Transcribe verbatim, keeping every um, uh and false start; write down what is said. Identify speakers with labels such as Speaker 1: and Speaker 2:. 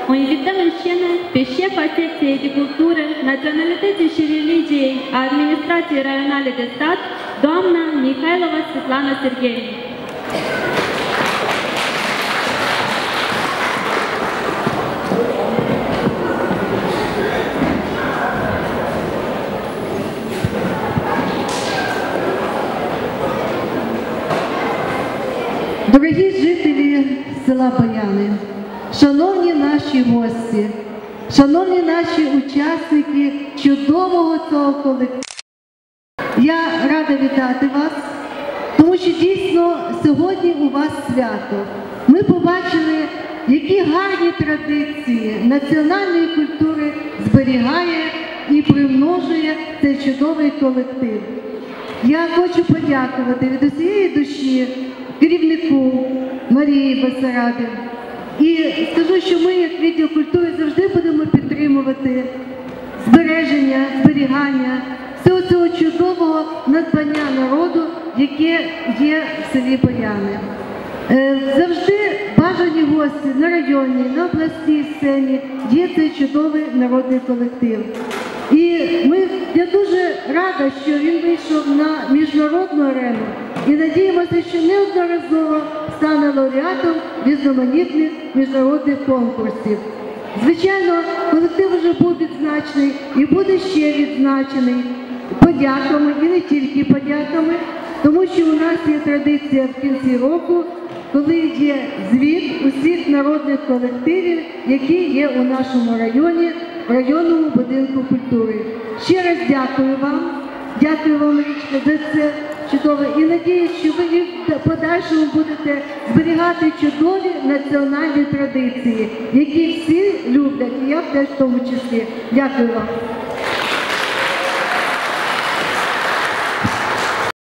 Speaker 1: o invităm în scenă pe șefa secției de cultură, naționalității și religiei a Administrației Raionale de Stat, doamna Mihailova Svetlana Serghei.
Speaker 2: Дорогі жителі села Бояни, шановні наші гості, шановні наші учасники чудового цього колективу, я рада вітати вас, тому що дійсно сьогодні у вас свято. Ми побачили, які гарні традиції національної культури зберігає і примножує цей чудовий колектив. Я хочу подякувати від усієї душі керівнику Марії Басараби. І скажу, що ми, як відділ культури, завжди будемо підтримувати збереження, зберігання всього цього чудового надбання народу, яке є в селі Бояни. Завжди бажані гості на районній, на обласній сцені є цей чудовий народний колектив. І ми, я дуже рада, що він вийшов на міжнародну арену і надіємося, що неодноразово стане лауреатом різноманітних міжнародних конкурсів. Звичайно, колектив вже був відзначений і буде ще відзначений подяками, і не тільки подяками, тому що у нас є традиція в кінці року, коли є звіт усіх народних колективів, які є у нашому районі, в районному будинку культури. Ще раз дякую вам, дякую вам, Марічка, за це чудове. І надіюсь, що ви в подальшому будете зберігати чудові національні традиції, які всі люблять, і я теж в тому числі. Дякую вам.